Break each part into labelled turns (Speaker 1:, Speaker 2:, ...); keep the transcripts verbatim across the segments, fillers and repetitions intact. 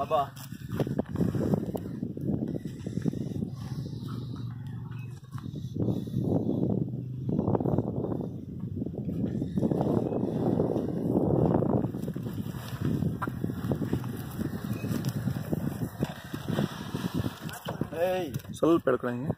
Speaker 1: ಅಬ್ಬಾ
Speaker 2: ಸ್ವಲ್ಪ ಹೇಳ್ಕೊಳಂಗೆ.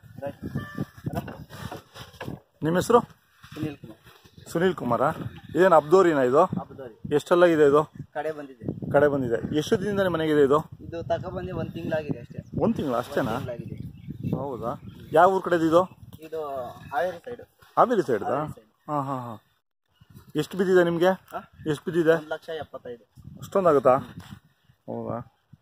Speaker 2: ನಿಮ್ಮ ಹೆಸರು?
Speaker 1: ಸುನೀಲ್ ಕುಮಾರ್.
Speaker 2: ಸುನೀಲ್ ಕುಮಾರ. ಇದೇನು ಅಬ್ದೋರಿನಾ ಇದು? ಎಷ್ಟೆಲ್ಲ ಇದೆ ಇದು?
Speaker 1: ಕಡೆ ಬಂದಿದೆ.
Speaker 2: ಕಡೆ ಬಂದಿದೆ. ಎಷ್ಟು ದಿನದಿಂದ ನಿಮ್ಮ ಮನೆಗಿದೆ ಇದು?
Speaker 1: ಇದು ತಕ ಬಂದು ಒಂದು ತಿಂಗಳಾಗಿದೆ ಅಷ್ಟೇ.
Speaker 2: ಒಂದು ತಿಂಗಳು ಅಷ್ಟೇನಾ? ಹೌದಾ? ಯಾವ ಊರು ಕಡೆದು ಇದು?
Speaker 1: ಇದು ಹಾವೇರಿ ಸೈಡ್.
Speaker 2: ಹಾವೇರಿ ಸೈಡ್ದಾ? ಹಾಂ ಹಾಂ ಹಾಂ. ಎಷ್ಟು ಬಿದ್ದಿದೆ ನಿಮಗೆ? ಎಷ್ಟು ಬಿದ್ದಿದೆ?
Speaker 1: ಒಂದು ಲಕ್ಷ ಎಪ್ಪತ್ತೈದು.
Speaker 2: ಅಷ್ಟೊಂದಾಗುತ್ತಾ? ಹೌದಾ?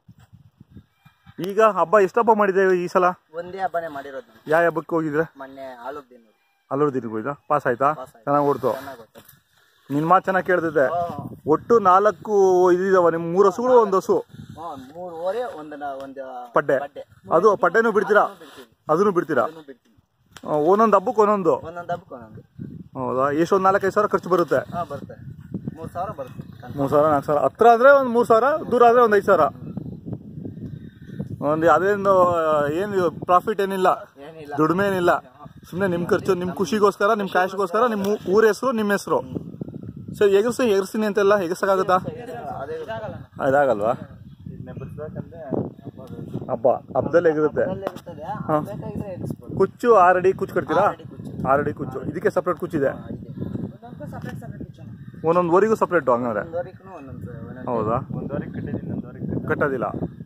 Speaker 2: ಈಗ ಹಬ್ಬ ಎಷ್ಟು ಹಬ್ಬ ಮಾಡಿದ್ದೇವೆ ಈ ಸಲ?
Speaker 1: ಒಂದೇ ಹಬ್ಬನೇ ಮಾಡಿರೋದು.
Speaker 2: ಯಾವ ಹಬ್ಬಕ್ಕೆ ಹೋಗಿದ್ರೆ?
Speaker 1: ಮೊನ್ನೆ ಆಲೂರು ದಿನ.
Speaker 2: ಆಲೂರು ದಿನಕ್ಕೆ ಹೋಯ್ತಾ? ಪಾಸ್ ಆಯ್ತಾ? ಚೆನ್ನಾಗಿ ಓಡ್ತು. ನಿನ್ನ ಮಾತು ಚೆನ್ನಾಗಿ ಕೇಳ್ತಿದ್ದೆ. ಒಟ್ಟು ನಾಲ್ಕು ಇದಿದಾವ ನಿಮ್ಮ? ಮೂರು ಹಸುಗಳು ಒಂದು ಹಸು?
Speaker 1: ಮೂರು ಓರೆ ಒಂದು ಒಂದು
Speaker 2: ಪಡ್ಡೆ. ಅದು ಪಡ್ಡೆನೂ ಬಿಡ್ತೀರಾ? ಅದನ್ನು ಬಿಡ್ತೀರಾ? ಒಂದೊಂದು ಹಬ್ಬಕ್ಕೆ ಒಂದೊಂದು?
Speaker 1: ಒಂದೊಂದು ಹಬ್ಬಕ್ಕೆ ಒಂದೊಂದು.
Speaker 2: ಹೌದಾ? ಎಷ್ಟೊಂದು ನಾಲ್ಕೈದು ಸಾವಿರ ಖರ್ಚು ಬರುತ್ತೆ?
Speaker 1: ಹಾಂ ಬರುತ್ತೆ. ಮೂರು ಸಾವಿರ ಬರುತ್ತೆ.
Speaker 2: ಮೂರು ಸಾವಿರ ನಾಲ್ಕು ಸಾವಿರ. ಹತ್ರ ಆದರೆ ಒಂದು ಮೂರು ಸಾವಿರ, ದೂರ ಆದರೆ ಒಂದು ಐದು ಸಾವಿರ. ಒಂದು ಅದೇನು ಏನು ಪ್ರಾಫಿಟ್ ಏನಿಲ್ಲ, ದುಡಿಮೆ ಏನಿಲ್ಲ. ಸುಮ್ಮನೆ ನಿಮ್ಮ ಖರ್ಚು, ನಿಮ್ಮ ಖುಷಿಗೋಸ್ಕರ, ನಿಮ್ಮ ಕ್ಯಾಶ್ಗೋಸ್ಕರ, ನಿಮ್ಮ ಊರ ಹೆಸರು, ನಿಮ್ಮ ಹೆಸರು. ಸರ್ ಎಗರ್ಸಿ ಎಗರ್ಸ್ತೀನಿ ಅಂತೆಲ್ಲ ಎಗರ್ಸಕ್ಕಾಗುತ್ತಾ? ಅದಾಗಲ್ವಾ? ಹಬ್ಬ ಹಬ್ಬದಲ್ಲಿ ಎಗರುತ್ತೆ. ಹಾಂ. ಕುಚ್ಚು ಆರಡಿ ಕುಚ್ಚು ಕಟ್ತೀರಾ? ಆರಡಿ ಕುಚ್ಚು. ಇದಕ್ಕೆ ಸಪ್ರೇಟ್ ಕುಚ್ಚಿದೆ? ಒಂದೊಂದು ವರೆಗೂ ಸಪ್ರೇಟು ಹಂಗಂದ್ರೆ? ಹೌದಾ? ಕಟ್ಟೋದಿಲ್ಲ?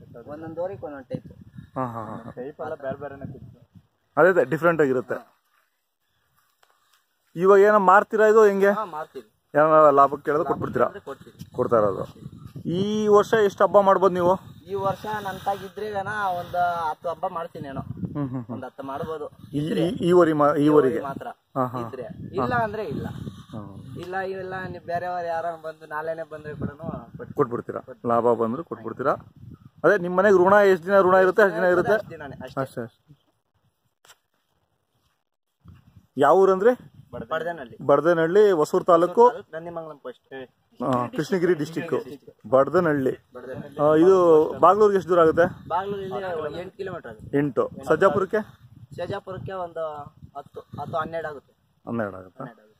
Speaker 2: ಹಾಂ ಹಾಂ ಹಾಂ. ಅದೇ ಅದೇ ಡಿಫ್ರೆಂಟ್ ಆಗಿರುತ್ತೆ. ಇವಾಗ ಏನೋ ಮಾರ್ತೀರಾ ಇದು ಹೆಂಗೆ? ಏನೋ ಲಾಭಕ್ಕೆ ಕೇಳಿದ್ರೆ ಕೊಟ್ಬಿಡ್ತೀರಾ? ಕೊಡ್ತಾ ಇರೋದು. ಈ ವರ್ಷ ಎಷ್ಟು ಹಬ್ಬ ಮಾಡ್ಬೋದು ನೀವು?
Speaker 1: ಈ ವರ್ಷ ನನ್ನ ತಾಗಿದ್ರೆ ಒಂದು ಹತ್ತು ಹಬ್ಬ ಮಾಡ್ತೀನಿ ಏನೋ. ಒಂದು ಹತ್ತು ಮಾಡ್ಬೋದು
Speaker 2: ಈ ಊರಿ ಈ ಊರಿಗೆ
Speaker 1: ಮಾತ್ರ ಇದ್ರೆ. ಇಲ್ಲ ಅಂದ್ರೆ ಇಲ್ಲ. ಇಲ್ಲ ಇವೆಲ್ಲ ನೀವು ಬೇರೆಯವ್ರು ಯಾರ ಬಂದು ನಾಳೆನೆ ಬಂದ್ರೆ ಕೂಡ
Speaker 2: ಕೊಟ್ಬಿಡ್ತೀರಾ? ಲಾಭ ಬಂದ್ರೆ ಕೊಟ್ಬಿಡ್ತೀರಾ? ಅದೇ ನಿಮ್ಮ ಮನೆಗೆ ಋಣ ಎಷ್ಟು ದಿನ ಋಣ ಇರುತ್ತೆ? ಅಷ್ಟು ದಿನ ಇರುತ್ತೆ ಅಷ್ಟೇ ಅಷ್ಟೇ. ಯಾವ ಊರಂದ್ರೆ?
Speaker 1: ಬಡದನಹಳ್ಳಿ.
Speaker 2: ಬಡದನಹಳ್ಳಿ, ಹೊಸೂರು ತಾಲೂಕು,
Speaker 1: ನಂದಿಮಂಗಲಂ ಪೋಸ್ಟ್,
Speaker 2: ಕೃಷ್ಣಗಿರಿ ಡಿಸ್ಟಿಕ್. ಬಡದನಹಳ್ಳಿ. ಇದು ಬಾಗ್ಲೂರಿಗೆ ಎಷ್ಟು ದೂರ ಆಗುತ್ತೆ?
Speaker 1: ಬಾಗ್ಲೂರಲ್ಲಿ ಎಂಟು ಕಿಲೋಮೀಟರ್ ಆಗುತ್ತೆ.
Speaker 2: ಎಂಟು. ಸಜ್ಜಾಪುರಕ್ಕೆ?
Speaker 1: ಸಜ್ಜಾಪುರಕ್ಕೆ ಒಂದು ಹತ್ತು ಹತ್ತು ಹನ್ನೆರಡು ಆಗುತ್ತೆ.
Speaker 2: ಹನ್ನೆರಡು ಆಗುತ್ತೆ.